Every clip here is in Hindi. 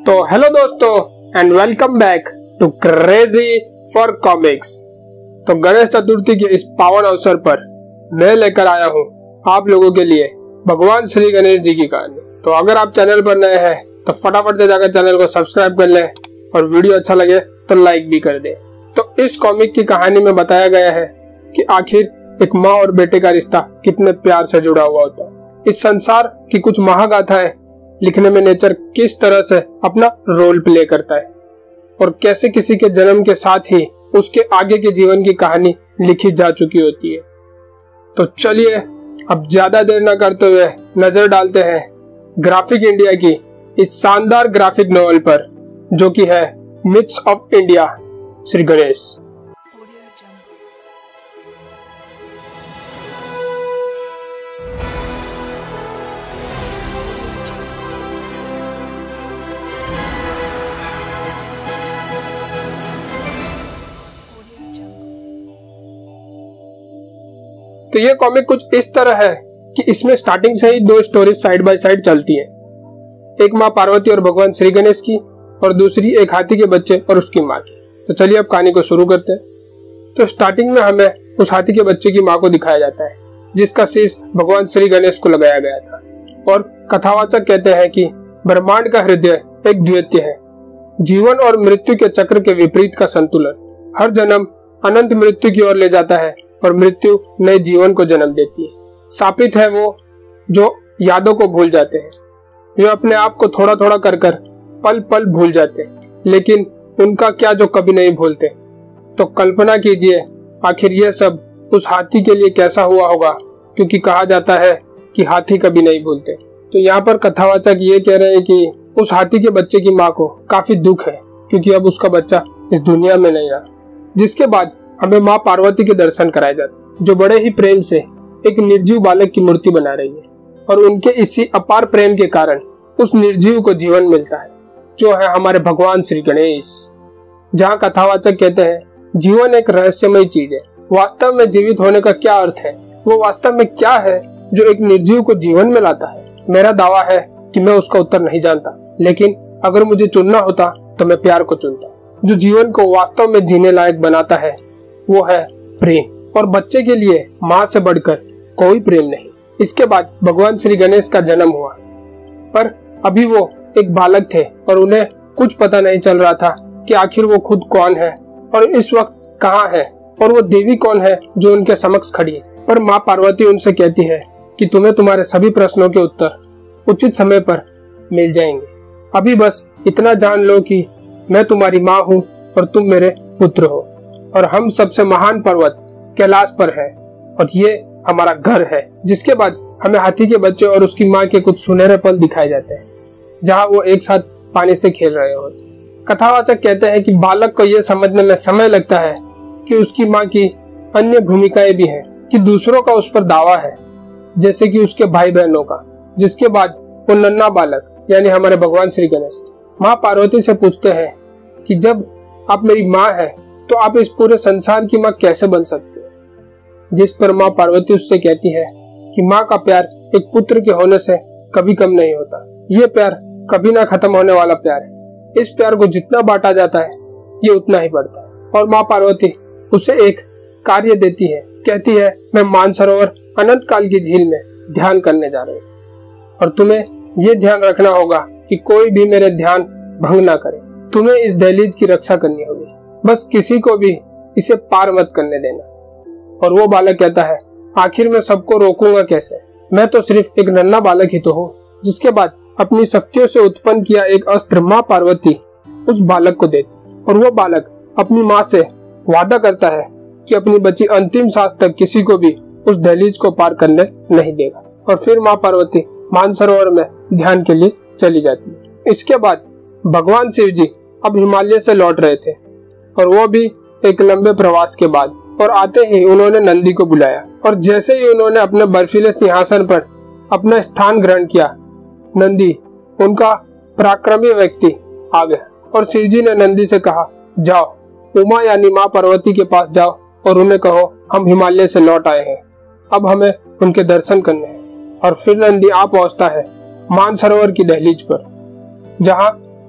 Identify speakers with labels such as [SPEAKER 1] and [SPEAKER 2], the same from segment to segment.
[SPEAKER 1] तो हेलो दोस्तों and welcome back to crazy for comics. तो गणेश चतुर्थी के इस पावन अवसर पर मैं लेकर आया हूँ आप लोगों के लिए भगवान श्री गणेश जी की कहानी। तो अगर आप चैनल पर नए हैं तो फटाफट से जाकर चैनल को सब्सक्राइब कर लें और वीडियो अच्छा लगे तो लाइक भी कर दें। तो इस कॉमिक की कहानी में बताया गया है कि आखिर एक माँ और बेटे का रिश्ता कितने प्यार से जुड़ा हुआ होता है। इस संसार की कुछ महागाथाएं लिखने में नेचर किस तरह से अपना रोल प्ले करता है और कैसे किसी के जन्म के साथ ही उसके आगे के जीवन की कहानी लिखी जा चुकी होती है। तो चलिए अब ज्यादा देर न करते हुए नजर डालते हैं ग्राफिक इंडिया की इस शानदार ग्राफिक नॉवेल पर, जो कि है myths of India Shri Ganesh. तो ये कॉमिक कुछ इस तरह है कि इसमें स्टार्टिंग से ही दो स्टोरीज साइड बाय साइड चलती हैं। एक माँ पार्वती और भगवान श्री गणेश की और दूसरी एक हाथी के बच्चे और उसकी माँ की। तो चलिए अब कहानी को शुरू करते हैं। तो स्टार्टिंग में हमें उस हाथी के बच्चे की माँ को दिखाया जाता है जिसका शीश भगवान श्री गणेश को लगाया गया था। और कथावाचक कहते हैं कि ब्रह्मांड का हृदय एक द्वैत है, जीवन और मृत्यु के चक्र के विपरीत का संतुलन। हर जन्म अनंत मृत्यु की ओर ले जाता है और मृत्यु नए जीवन को जन्म देती है। शापित है वो जो यादों को भूल जाते हैं, जो अपने आप को थोड़ा थोड़ा कर पल पल भूल जाते हैं, लेकिन उनका क्या जो कभी नहीं भूलते। तो कल्पना कीजिए आखिर यह सब उस हाथी के लिए कैसा हुआ होगा, क्योंकि कहा जाता है कि हाथी कभी नहीं भूलते। तो यहाँ पर कथावाचक ये कह रहे हैं कि उस हाथी के बच्चे की माँ को काफी दुख है क्योंकि अब उसका बच्चा इस दुनिया में नहीं रहा। जिसके बाद हमें माँ पार्वती के दर्शन कराए जाते, जो बड़े ही प्रेम से एक निर्जीव बालक की मूर्ति बना रही है और उनके इसी अपार प्रेम के कारण उस निर्जीव को जीवन मिलता है, जो है हमारे भगवान श्री गणेश। जहाँ कथावाचक कहते हैं जीवन एक रहस्यमय चीज है, वास्तव में जीवित होने का क्या अर्थ है, वो वास्तव में क्या है जो एक निर्जीव को जीवन में लाता है। मेरा दावा है कि मैं उसका उत्तर नहीं जानता, लेकिन अगर मुझे चुनना होता तो मैं प्यार को चुनता। जो जीवन को वास्तव में जीने लायक बनाता है वो है प्रेम, और बच्चे के लिए माँ से बढ़कर कोई प्रेम नहीं। इसके बाद भगवान श्री गणेश का जन्म हुआ, पर अभी वो एक बालक थे और उन्हें कुछ पता नहीं चल रहा था कि आखिर वो खुद कौन है और इस वक्त कहाँ है और वो देवी कौन है जो उनके समक्ष खड़ी है। पर माँ पार्वती उनसे कहती है कि तुम्हें तुम्हारे सभी प्रश्नों के उत्तर उचित समय पर मिल जाएंगे। अभी बस इतना जान लो कि मैं तुम्हारी माँ हूँ और तुम मेरे पुत्र हो, और हम सबसे महान पर्वत कैलाश पर है और ये हमारा घर है। जिसके बाद हमें हाथी के बच्चे और उसकी माँ के कुछ सुनहरे पल दिखाए जाते हैं, जहाँ वो एक साथ पानी से खेल रहे होते। कथावाचक कहते हैं कि बालक को यह समझने में समय लगता है कि उसकी माँ की अन्य भूमिकाएं भी हैं, कि दूसरों का उस पर दावा है, जैसे कि उसके भाई बहनों का। जिसके बाद वो नन्हा बालक यानी हमारे भगवान श्री गणेश माँ पार्वती से पूछते हैं कि जब आप मेरी माँ है तो आप इस पूरे संसार की माँ कैसे बन सकते हो। जिस पर माँ पार्वती उससे कहती है कि माँ का प्यार एक पुत्र के होने से कभी कम नहीं होता, ये प्यार कभी ना खत्म होने वाला प्यार है। इस प्यार को जितना बांटा जाता है ये उतना ही बढ़ता है। और माँ पार्वती उसे एक कार्य देती है, कहती है मैं मानसरोवर अनंत काल की झील में ध्यान करने जा रही हूँ और तुम्हें ये ध्यान रखना होगा कि कोई भी मेरे ध्यान भंग ना करे। तुम्हें इस दहलीज की रक्षा करनी होगी, बस किसी को भी इसे पार मत करने देना। और वो बालक कहता है आखिर मैं सबको रोकूंगा कैसे, मैं तो सिर्फ एक नन्हा बालक ही तो हूँ। जिसके बाद अपनी शक्तियों से उत्पन्न किया एक अस्त्र माँ पार्वती उस बालक को देती और वो बालक अपनी माँ से वादा करता है कि अपनी बची अंतिम सांस तक किसी को भी उस दहलीज को पार करने नहीं देगा। और फिर माँ पार्वती मानसरोवर में ध्यान के लिए चली जाती है। इसके बाद भगवान शिव जी अब हिमालय से लौट रहे थे और वो भी एक लंबे प्रवास के बाद, और आते ही उन्होंने नंदी को बुलाया और जैसे ही उन्होंने अपने बर्फीले सिंहासन पर अपना स्थान ग्रहण किया, नंदी उनका पराक्रमी व्यक्ति आ गया और शिवजी ने नंदी से कहा जाओ उमा यानी माँ पार्वती के पास जाओ और उन्हें कहो हम हिमालय से लौट आए हैं, अब हमें उनके दर्शन करने हैं। और फिर नंदी आ पहुंचता है मानसरोवर की दहलीज पर, जहां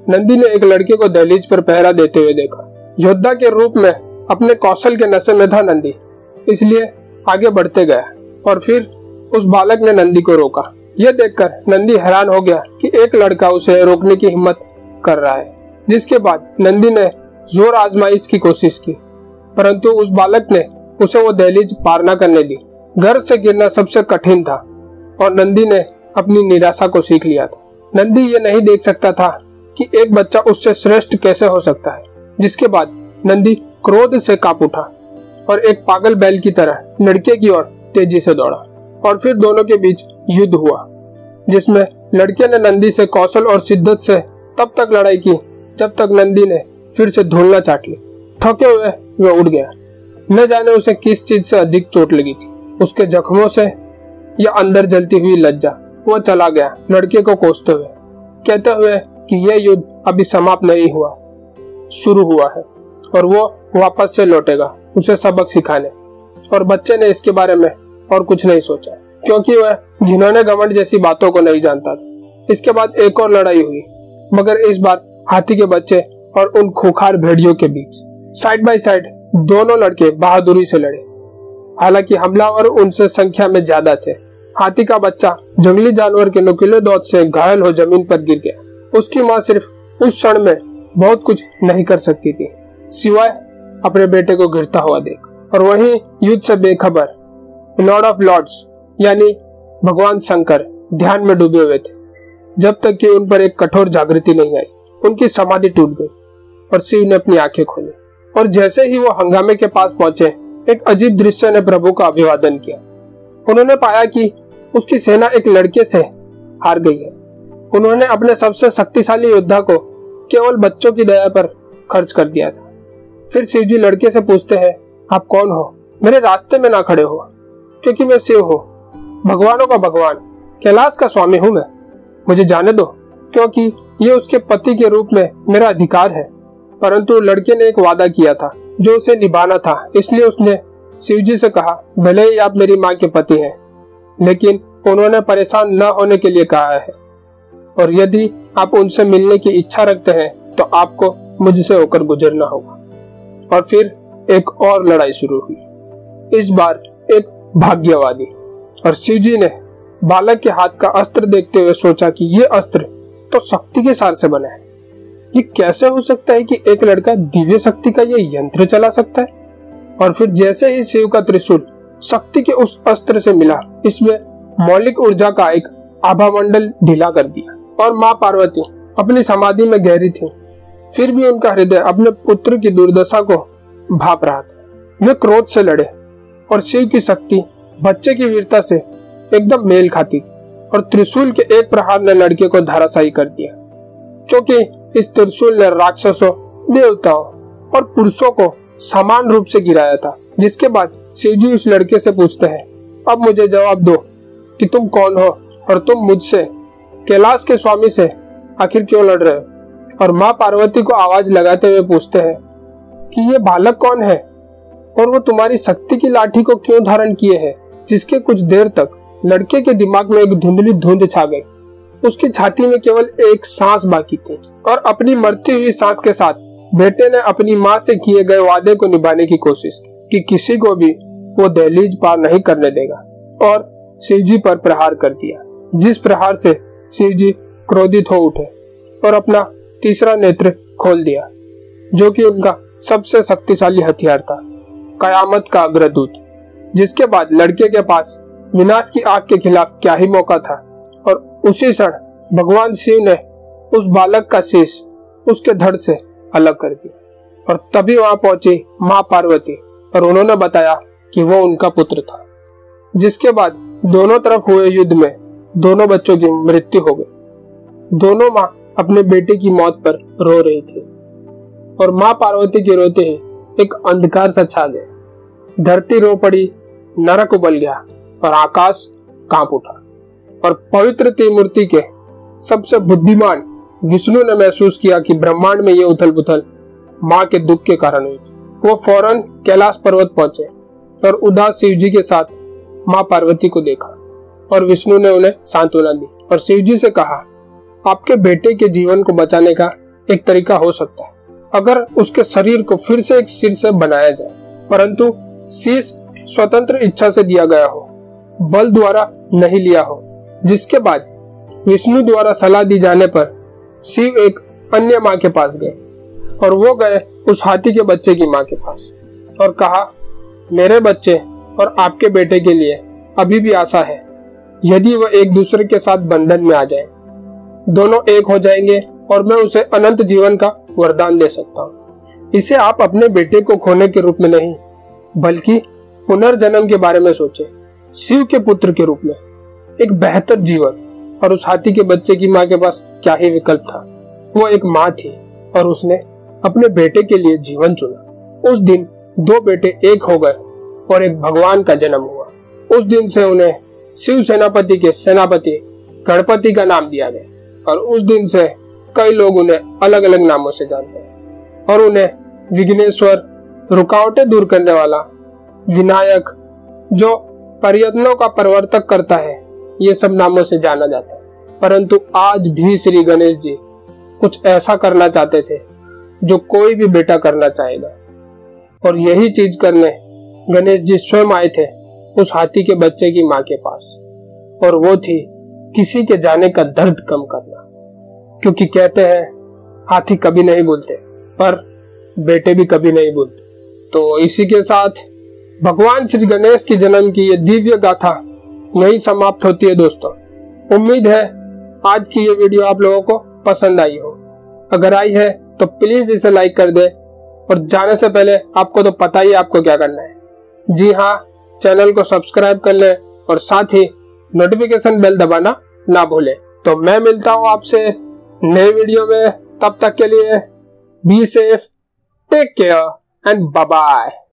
[SPEAKER 1] नंदी ने एक लड़के को दहलीज पर पहरा देते हुए देखा। योद्धा के रूप में अपने कौशल के नशे में था नंदी, इसलिए आगे बढ़ते गया और फिर उस बालक ने नंदी को रोका। यह देखकर नंदी हैरान हो गया कि एक लड़का उसे रोकने की हिम्मत कर रहा है। जिसके बाद नंदी ने जोर आजमाइश की कोशिश की, परंतु उस बालक ने उसे वो दहलीज पार न करने दी। घर से गिरना सबसे कठिन था और नंदी ने अपनी निराशा को सीख लिया था। नंदी ये नहीं देख सकता था कि एक बच्चा उससे श्रेष्ठ कैसे हो सकता है। जिसके बाद नंदी क्रोध से कांप उठा और एक पागल बैल की तरह लड़के की ओर तेजी से दौड़ा और फिर दोनों के बीच युद्ध हुआ, जिसमें लड़के ने नंदी से कौशल और शिद्दत से तब तक लड़ाई की जब तक नंदी ने फिर से धूलना चाट ली। थके हुए वह उड़ गया। न जाने उसे किस चीज से अधिक चोट लगी थी, उसके जख्मों से या अंदर जलती हुई लज्जा। वह चला गया लड़के को कोसते हुए, कहते हुए कि यह युद्ध अभी समाप्त नहीं हुआ, शुरू हुआ है और वो वापस से लौटेगा उसे सबक सिखाने। और बच्चे ने इसके बारे में और कुछ नहीं सोचा, क्योंकि वह घिनौने घमंड जैसी बातों को नहीं जानता था। इसके बाद एक और लड़ाई हुई, मगर इस बार हाथी के बच्चे और उन खूंखार भेड़ियों के बीच। साइड बाय साइड दोनों लड़के बहादुरी से लड़े। हालांकि हमलावर उनसे संख्या में ज्यादा थे। हाथी का बच्चा जंगली जानवर के नुकीले दांत से घायल हो जमीन पर गिर गया। उसकी माँ सिर्फ उस क्षण में बहुत कुछ नहीं कर सकती थी, सिवाय अपने बेटे को गिरता हुआ देख। और वहीं युद्ध से बेखबर लॉर्ड ऑफ लॉर्ड्स यानी भगवान शंकर ध्यान में डूबे हुए थे, जब तक कि उन पर एक कठोर जागृति नहीं आई। उनकी समाधि टूट गई और शिव ने अपनी आंखें खोली और जैसे ही वो हंगामे के पास पहुंचे, एक अजीब दृश्य ने प्रभु का अभिवादन किया। उन्होंने पाया कि उसकी सेना एक लड़के से हार गई है। उन्होंने अपने सबसे शक्तिशाली योद्धा को केवल बच्चों की दया पर खर्च कर दिया था। फिर शिवजी लड़के से पूछते हैं, आप कौन हो? मेरे रास्ते में ना खड़े हो, क्योंकि मैं शिव हूँ, भगवानों का भगवान, कैलाश का स्वामी हूँ मैं। मुझे जाने दो, क्योंकि ये उसके पति के रूप में मेरा अधिकार है। परंतु लड़के ने एक वादा किया था जो उसे निभाना था, इसलिए उसने शिवजी से कहा, भले ही आप मेरी माँ के पति हैं, लेकिन उन्होंने परेशान न होने के लिए कहा है, और यदि आप उनसे मिलने की इच्छा रखते हैं तो आपको मुझसे होकर गुजरना होगा। और फिर एक और लड़ाई शुरू हुई, इस बार एक भाग्यवादी। और शिवजी ने बालक के हाथ का अस्त्र देखते हुए सोचा कि ये अस्त्र तो शक्ति के सार से बना है। ये कैसे हो सकता है कि एक लड़का दिव्य शक्ति का ये यंत्र चला सकता है? और फिर जैसे ही शिव का त्रिशूल शक्ति के उस अस्त्र से मिला, इसमें मौलिक ऊर्जा का एक आभामंडल ढीला कर दिया और माँ पार्वती अपनी समाधि में गहरी थी। फिर भी उनका हृदय अपने पुत्र की दुर्दशा को भाप रहा था। वे क्रोध से लड़े और शिव की शक्ति बच्चे की वीरता से एकदम मेल खाती थी और त्रिशूल के एक प्रहार ने लड़के को धराशायी कर दिया, क्योंकि इस त्रिशूल ने राक्षसों, देवताओं और पुरुषों को समान रूप से गिराया था। जिसके बाद शिवजी उस लड़के से पूछते हैं, अब मुझे जवाब दो कि तुम कौन हो और तुम मुझसे, कैलाश के स्वामी से आखिर क्यों लड़ रहे हो? और माँ पार्वती को आवाज लगाते हुए पूछते हैं कि ये बालक कौन है और वो तुम्हारी शक्ति की लाठी को क्यों धारण किए है? जिसके कुछ देर तक लड़के के दिमाग में एक धुंधली धुंध छा गई। उसकी छाती में केवल एक सांस बाकी थी और अपनी मरती हुई सांस के साथ बेटे ने अपनी माँ से किए गए वादे को निभाने की कोशिश की कि किसी को भी वो दहलीज पार नहीं करने देगा, और शिवजी पर प्रहार कर दिया, जिस प्रहार से शिवजी क्रोधित हो उठे और अपना तीसरा नेत्र खोल दिया, जो कि उनका सबसे शक्तिशाली हथियार था, कयामत का अग्रदूत। जिसके बाद लड़के के पास विनाश की आग के खिलाफ क्या ही मौका था, और उसी क्षण भगवान शिव ने उस बालक का शीश उसके धड़ से अलग कर दिया। और तभी वहां पहुंची माँ पार्वती और उन्होंने बताया कि वो उनका पुत्र था। जिसके बाद दोनों तरफ हुए युद्ध में दोनों बच्चों की मृत्यु हो गई। दोनों माँ अपने बेटे की मौत पर रो रही थी और माँ पार्वती के रोते ही एक अंधकार सा छा गया। धरती रो पड़ी, नरक उबल गया और आकाश कांप उठा। और पवित्र त्रिमूर्ति के सबसे बुद्धिमान विष्णु ने महसूस किया कि ब्रह्मांड में ये उथल पुथल माँ के दुख के कारण हुई। वो फौरन कैलाश पर्वत पहुंचे और उदास शिवजी के साथ माँ पार्वती को देखा और विष्णु ने उन्हें सांत्वना दी और शिवजी से कहा, आपके बेटे के जीवन को बचाने का एक तरीका हो सकता है अगर उसके शरीर को फिर से एक सिर से बनाया जाए, परंतु शीश स्वतंत्र इच्छा से दिया गया हो, बल द्वारा नहीं लिया हो। जिसके बाद विष्णु द्वारा सलाह दी जाने पर शिव एक अन्य माँ के पास गए और वो गए उस हाथी के बच्चे की माँ के पास और कहा, मेरे बच्चे और आपके बेटे के लिए अभी भी आशा है। यदि वह एक दूसरे के साथ बंधन में आ जाए, दोनों एक हो जाएंगे और मैं उसे अनंत जीवन का वरदान दे सकता हूँ। इसे आप अपने बेटे को खोने के रूप में नहीं, बल्कि पुनर्जन्म के बारे में सोचे, शिव के पुत्र के रूप में एक बेहतर जीवन। और उस हाथी के बच्चे की माँ के पास क्या ही विकल्प था। वो एक माँ थी और उसने अपने बेटे के लिए जीवन चुना। उस दिन दो बेटे एक हो गए और एक भगवान का जन्म हुआ। उस दिन से उन्हें शिव सेनापति के सेनापति गणपति का नाम दिया गया और उस दिन से कई लोग उन्हें अलग अलग नामों से जानते हैं और उन्हें विघ्नेश्वर, रुकावटें दूर करने वाला, विनायक, जो प्रयत्नों का प्रवर्तक करता है, ये सब नामों से जाना जाता है। परंतु आज भी श्री गणेश जी कुछ ऐसा करना चाहते थे जो कोई भी बेटा करना चाहेगा, और यही चीज करने गणेश जी स्वयं आए थे उस हाथी के बच्चे की माँ के पास, और वो थी किसी के जाने का दर्द कम करना। क्योंकि कहते हैं हाथी कभी नहीं बोलते, पर बेटे भी कभी नहीं बोलते। तो इसी के साथ भगवान श्री गणेश की जन्म की ये दिव्य गाथा यही समाप्त होती है दोस्तों। उम्मीद है आज की ये वीडियो आप लोगों को पसंद आई हो। अगर आई है तो प्लीज इसे लाइक कर दे, और जाने से पहले आपको तो पता ही आपको क्या करना है। जी हाँ, चैनल को सब्सक्राइब कर ले और साथ ही नोटिफिकेशन बेल दबाना ना भूले। तो मैं मिलता हूँ आपसे नए वीडियो में, तब तक के लिए be safe, take care and bye bye.